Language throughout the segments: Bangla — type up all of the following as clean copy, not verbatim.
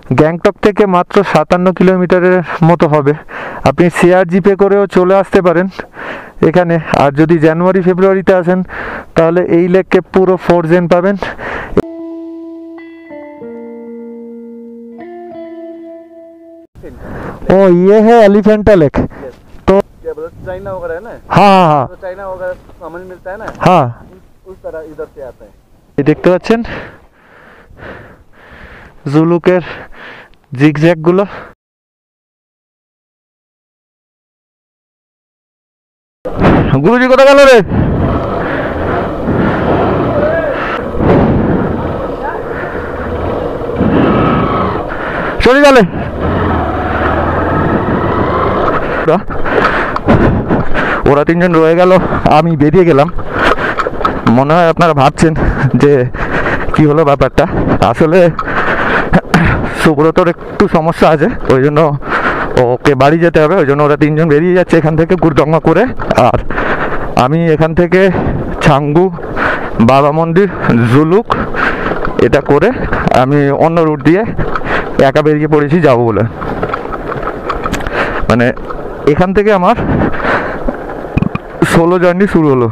গ্যাংটক থেকে মাত্র 57 কিলোমিটারের মতো হবে। আপনি শেয়ার জিপে করেও চলে আসতে পারেন এখানে। আর যদি জানুয়ারি ফেব্রুয়ারিতে আসেন তাহলে এই লেককে পুরো 4 জেন পাবেন। ओ ये है एलिफेंटा लेक। तो चाइना वगैरह है ना। हाँ हाँ तो चाइना वगैरह सामान मिलता है ना, हाँ उस तरह इधर से आता है। ये देखते পাচ্ছেন জুলুকের জিগজ্যাগ গুলো। গুরুজি কোথায় গেল রে? চলে গেলে ওরা তিনজন রয়ে গেল, আমি বেরিয়ে গেলাম। মনে হয় আপনারা ভাবছেন যে কি হলো ব্যাপারটা। আসলে সুব্রতর একটু সমস্যা আছে, ওই জন্য ওকে বাড়ি যেতে হবে, ওই জন্য ওরা তিনজন বেরিয়ে যাচ্ছে এখান থেকে গুরডঙ্গা করে। আর আমি এখান থেকে ছাঙ্গু, বাবা মন্দির, জুলুক এটা করে আমি অন্য রুট দিয়ে একা বেরিয়ে পড়েছি যাবো বলে। মানে এখান থেকে আমার সোলো জার্নি শুরু হলো।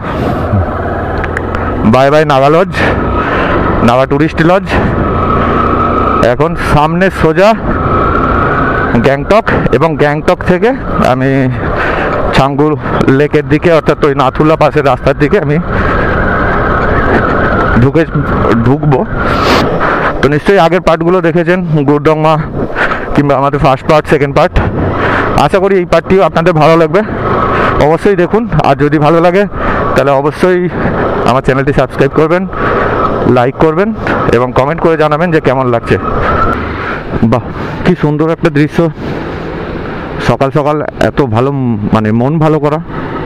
Bye bye Naga lodge, Naga tourist lodge. এখন সামনে সোজা গ্যাংটক, এবং গ্যাংটক থেকে আমি ছাঙ্গু লেকের দিকে অর্থাৎ ওই নাথুলা পাশের রাস্তার দিকে আমি ঢুকবো। তো নিশ্চয়ই আগের পার্টগুলো দেখেছেন, গুরডঙ্গা কিংবা আমাদের ফার্স্ট পার্ট, সেকেন্ড পার্ট। আশা করি এই পার্টটিও আপনাদের ভালো লাগবে, অবশ্যই দেখুন। আর যদি ভালো লাগে তাহলে অবশ্যই আমার চ্যানেলটি সাবস্ক্রাইব করবেন, লাইক করবেন এবং কমেন্ট করে জানাবেন যে কেমন লাগছে। বাহ, কি সুন্দর একটা দৃশ্য, সকাল সকাল এত ভালো, মানে মন ভালো করা।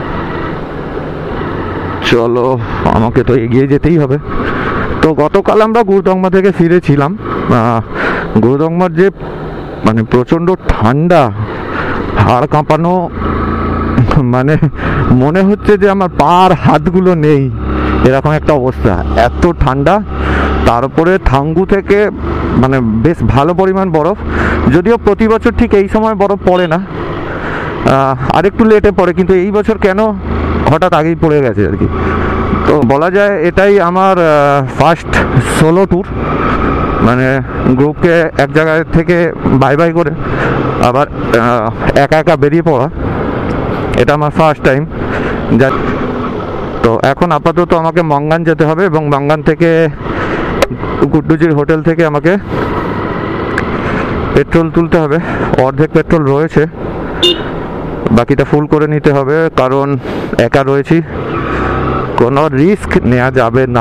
চলো, আমাকে তো এগিয়ে যেতেই হবে। তো গতকাল আমরা গুরডংমা থেকে ফিরেছিলাম। গুরডংমার যে মানে প্রচণ্ড ঠান্ডা, হাড় কাঁপানো, মানে মনে হচ্ছে যে আমার পার হাতগুলো নেই, এরকম একটা অবস্থা, এত ঠান্ডা। তারপরে থাঙ্গু থেকে মানে বেশ ভালো পরিমাণ বরফ, যদিও প্রতি বছর ঠিক এই সময় বরফ পড়ে না, আরেকটু লেটে পড়ে, কিন্তু এই বছর কেন হঠাৎ আগেই পড়ে গেছে আর কি। তো বলা যায় এটাই আমার ফার্স্ট সোলো ট্যুর, মানে গ্রুপকে এক জায়গায় থেকে বাই বাই করে আবার একা একা বেরিয়ে পড়া, এটা আমার ফার্স্ট টাইম। যা তো এখন আপাতত আমাকে মঙ্গান যেতে হবে, এবং মঙ্গান থেকে গুড্ডুজির হোটেল থেকে আমাকে পেট্রোল তুলতে হবে। অর্ধেক পেট্রোল রয়েছে, বাকিটা ফুল করে নিতে হবে, কারণ একা রয়েছি, কোনো রিস্ক নেওয়া যাবে না।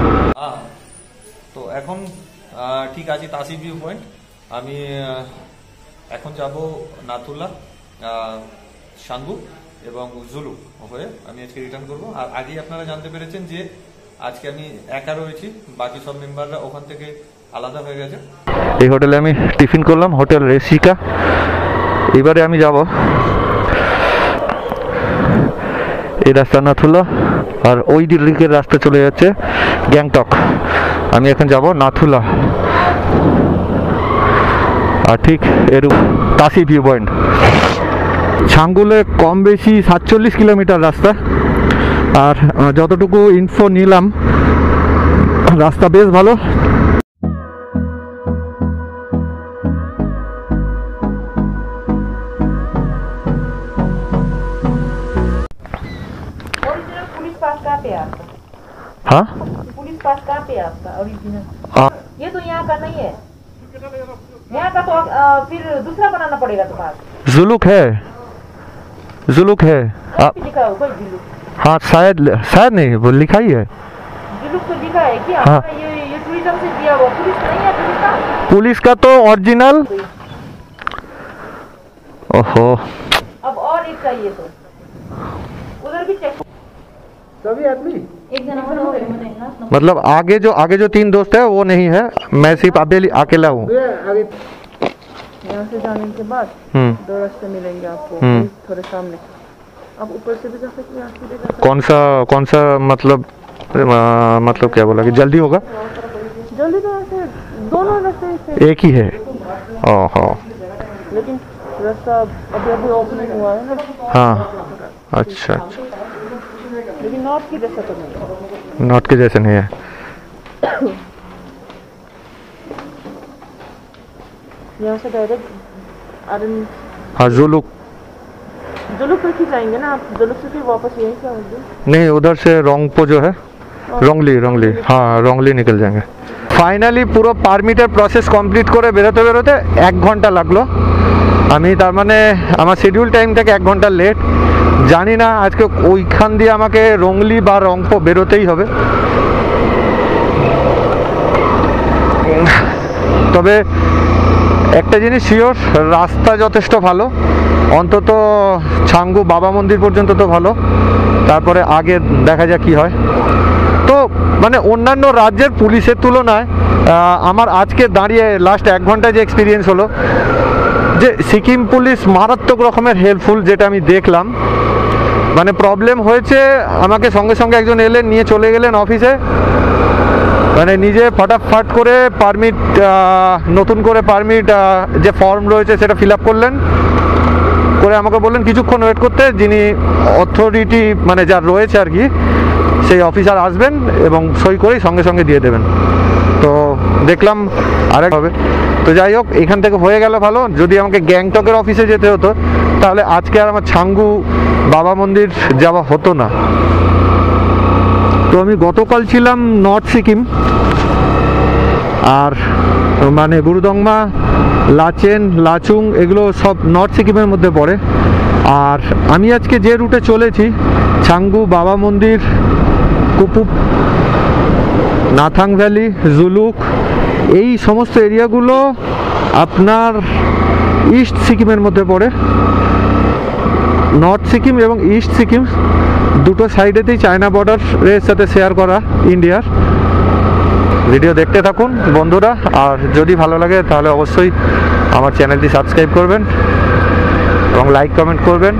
তো এখন ঠিক আছে তাসি ভিউ পয়েন্ট। আমি এখন যাব নাথুলা, সাঙ্গু এবং জুলু হয়ে আমি আজকে রিটার্ন করবো। আর আগেই আপনারা জানতে পেরেছেন যে আজকে আমি একা রয়েছি, বাকি সব মেম্বাররা ওখান থেকে আলাদা হয়ে গেছে। এই হোটেলে আমি টিফিন করলাম, হোটেল রেসিকা। এবারে আমি যাব এই রাস্তা নাথুলা, আর ওই দিকের রাস্তা চলে যাচ্ছে গ্যাংটক। আমি এখন যাব নাথুলা, আর ঠিক এর তাসি ভিউ পয়েন্ট। ছাঙ্গুলে কম বেশি 47 কিলোমিটার রাস্তা, আর যতটুকু ইনফো নিলাম রাস্তা বেশ ভালো। हाँ, पुलिस पास कहाँ पे है आपका ओरिजिनल? ये तो यहाँ का नहीं है, यहाँ का तो फिर दूसरा बनाना पड़ेगा तुम्हारा। जुलुक है, जुलुक है। लिखा होगा जुलुक। हाँ शायद, शायद नहीं, वो लिखा ही है। जुलुक तो लिखा है क्या? हाँ। ये टूरिज्म से दिया हुआ, पुलिस नहीं है पुलिस का? पुलिस का तो ओरिजिनल। ओहो, अब और एक चाहिए तो उधर भी चेक। सभी आदमी एक जना हो गए मतलब आगे जो 3 दोस्त है वो नहीं है, मैं सिर्फ अकेला हूँ। आगे यहाँ से जाने के बाद 2 रास्ते मिलेंगे आपको, थोड़े सामने। आप ऊपर से भी जा सकते हैं, सीधे जा सकते। कौन सा मतलब क्या बोला कि जल्दी होगा? जल्दी तो ऐसे दोनों रास्ते एक ही है। ओहो, लेकिन रास्ता अभी अभी ओपनिंग हुआ है ना। हाँ अच्छा, लेकिन नॉर्थ की जैसा तो नहीं। नॉट के जैसे नहीं है। यहाँ से डायरेक्ट आर्यन हाँ जुलुक जुलुक तक ही जाएंगे ना आप? जुलुक से फिर वापस यहीं से आएंगे? नहीं, उधर से रोंगपो जो है, रोंगली, हाँ रोंगली निकल जाएंगे। ফাইনালি পুরো পারমিটের প্রসেস কমপ্লিট করে বেরোতে বেরোতে 1 ঘন্টা লাগলো। আমি তার মানে আমার শিডিউল টাইম থেকে 1 ঘন্টা লেট। জানি না আজকে ওইখান দিয়ে আমাকে রংলি বা রংপো বেরোতেই হবে। তবে একটা জিনিস শিওর, রাস্তা যথেষ্ট ভালো, অন্তত ছাঙ্গু বাবা মন্দির পর্যন্ত তো ভালো, তারপরে আগে দেখা যাক কি হয়। তো মানে অন্যান্য রাজ্যের পুলিশের তুলনায় আমার আজকে দাঁড়িয়ে লাস্ট 1 ঘন্টা যে এক্সপিরিয়েন্স হলো, যে সিকিম পুলিশ মারাত্মক রকমের হেল্পফুল, যেটা আমি দেখলাম। মানে প্রবলেম হয়েছে, আমাকে সঙ্গে সঙ্গে একজন এলেন, নিয়ে চলে গেলেন অফিসে, মানে নিজে ফটাফট করে পারমিট, নতুন করে পারমিট যে ফর্ম রয়েছে সেটা ফিল আপ করলেন, করে আমাকে বললেন কিছুক্ষণ ওয়েট করতে, যিনি অথরিটি মানে যার রয়েছে আর কি, সেই অফিসার আসবেন এবং সই করেই সঙ্গে সঙ্গে দিয়ে দেবেন। তো দেখলাম আরেক হবে। তো যাই হোক, এখান থেকে হয়ে গেল ভালো। যদি আমাকে গ্যাংটকের অফিসে যেতে হতো তাহলে আজকে আর আমার ছাঙ্গু বাবা মন্দির যাওয়া হতো না। তো আমি গতকাল ছিলাম নর্থ সিকিম, আর মানে গুরুদংমা, লাচেন, লাচুং এগুলো সব নর্থ সিকিমের মধ্যে পড়ে। আর আমি আজকে যে রুটে চলেছি, ছাঙ্গু বাবা মন্দির, কুপুপ, নাথাং ভ্যালি, জুলুক, এই সমস্ত এরিয়াগুলো আপনার ইস্ট সিকিমের মধ্যে পড়ে। নর্থ সিকিম এবং ইস্ট সিকিম দুটো সাইডেতেই চায়না বর্ডারের সাথে শেয়ার করা ইন্ডিয়ার। ভিডিও দেখতে থাকুন বন্ধুরা, আর যদি ভালো লাগে তাহলে অবশ্যই আমার চ্যানেলটি সাবস্ক্রাইব করবেন এবং লাইক কমেন্ট করবেন।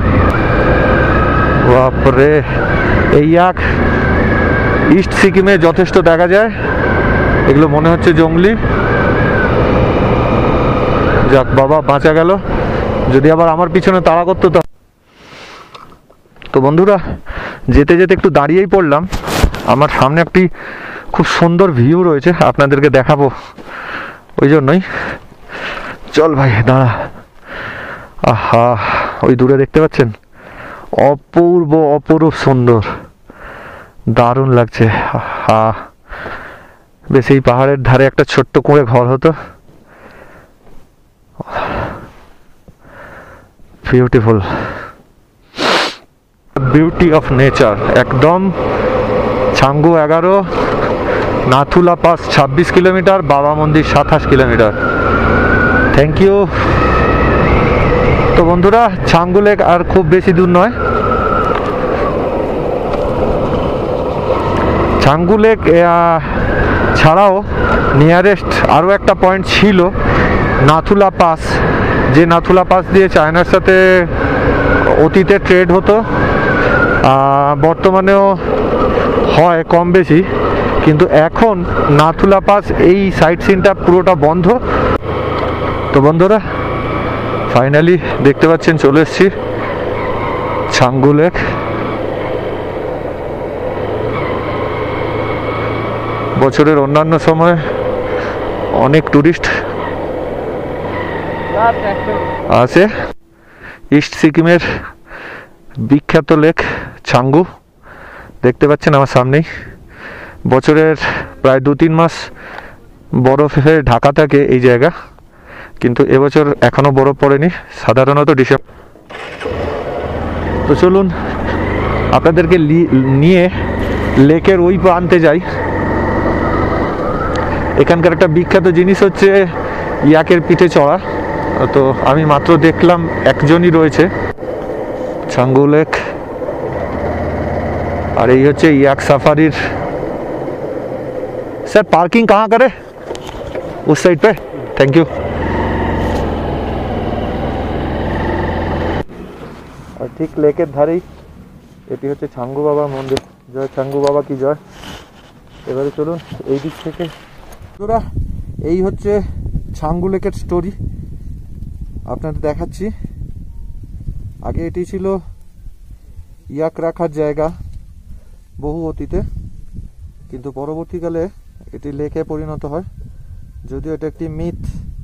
বাপরে, এই এক ইস্ট সিকিমে যথেষ্ট দেখা যায়, এগুলো মনে হচ্ছে জঙ্গলি। যাক বাবা, বাঁচা গেল, যদি আবার আমার পিছনে তাড়া করতো। তো বন্ধুরা, যেতে যেতে একটু দাঁড়িয়েই পড়লাম। আমার সামনে একটি খুব সুন্দর ভিউ রয়েছে, আপনাদেরকে দেখাবো, ওই জন্যই। চল ভাই দাঁড়া। আহা, ওই দূরে দেখতে পাচ্ছেন, অপূর্ব অপরূপ সুন্দর, দারুণ লাগছে। আহা, বেশ এই পাহাড়ের ধারে একটা ছোট্ট করে ঘর হতো। বিউটিফুল, বিউটি অফ নেচার একদম। ছাঙ্গু 11, নাথুলা পাস 26 কিলোমিটার, বাবা মন্দির 27 কিলোমিটার। Thank you. তো বন্ধুরা, ছাঙ্গু লেক আর খুব বেশি দূর নয়। ছাঙ্গু লেক ছাড়াও নিয়ারেস্ট আরও একটা পয়েন্ট ছিল নাথুলা পাস, যে নাথুলা পাস দিয়ে চায়নার সাথে অতীতে ট্রেড হতো, বর্তমানেও হয় কম বেশি, কিন্তু এখন নাথুলা পাস এই সাইট সিনটা পুরোটা বন্ধ। তো বন্ধুরা, ফাইনালি দেখতে পাচ্ছেন চলে এসেছি ছাঙ্গু লেক। বছরের অন্যান্য সময় অনেক টুরিস্ট আসে। ইস্ট সিকিমের বিখ্যাত লেক ছাঙ্গু দেখতে পাচ্ছেন আমার সামনেই। বছরের প্রায় 2-3 মাস বরফে ঢাকা থাকে এই জায়গা, কিন্তু এবছর এখনো বরফ পড়েনি, সাধারণত ডিসেম্বর। তো চলুন আপনাদেরকে নিয়ে লেকের ওই প্রান্তে যাই। এখানকার একটা বিখ্যাত জিনিস হচ্ছে ইয়াকের পিঠে চড়া। তো আমি মাত্র দেখলাম একজনই রয়েছে, ছাঙ্গু লেক। আর এই হচ্ছে ইয়াক সাফারির। স্যার পার্কিং কাহা করে? উস সাইড পে, থ্যাংক ইউ। আর ঠিক লেকের ধারেই এটি হচ্ছে ছাঙ্গু বাবা মন্দির। জয় ছাঙ্গু বাবা কি জয়। এবারে চলুন এই দিক থেকে। বন্ধুরা, এই হচ্ছে ছাঙ্গু লেকের স্টোরি। আপনাদের দেখাচ্ছি। আগে এটি ছিল ইয়াক রাখার জায়গা বহু অতীতে, কিন্তু পরবর্তীকালে এটি লেকে পরিণত হয়, যদিও এটা একটি মিথ।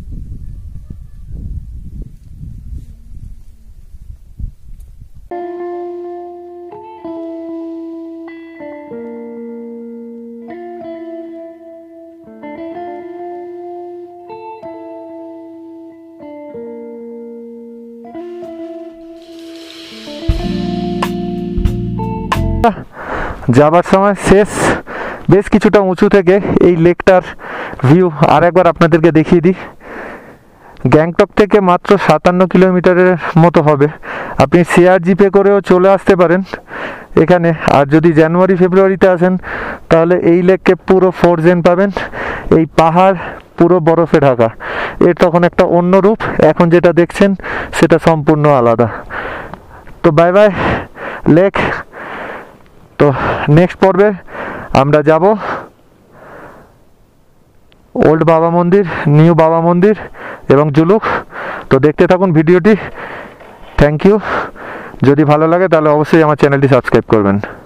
যাবার সময় শেষ বেশ কিছুটা উঁচু থেকে এই লেকটার ভিউ আর একবার আপনাদেরকে দেখিয়ে দিই। গ্যাংটক থেকে মাত্র 57 কিলোমিটারের মতো হবে। আপনি শেয়ার জিপে করেও চলে আসতে পারেন এখানে। আর যদি জানুয়ারি ফেব্রুয়ারিতে আসেন তাহলে এই লেককে পুরো ফোরজেন পাবেন। এই পাহাড় পুরো বরফে ঢাকা, এর তখন একটা অন্য রূপ, এখন যেটা দেখছেন সেটা সম্পূর্ণ আলাদা। তো বাই বাই লেক। তো নেক্সট পর্বে আমরা যাব ওল্ড বাবা মন্দির, নিউ বাবা মন্দির এবং জুলুক। তো দেখতে থাকুন ভিডিওটি। Thank you. যদি ভালো লাগে তাহলে অবশ্যই আমার চ্যানেলটি সাবস্ক্রাইব করবেন।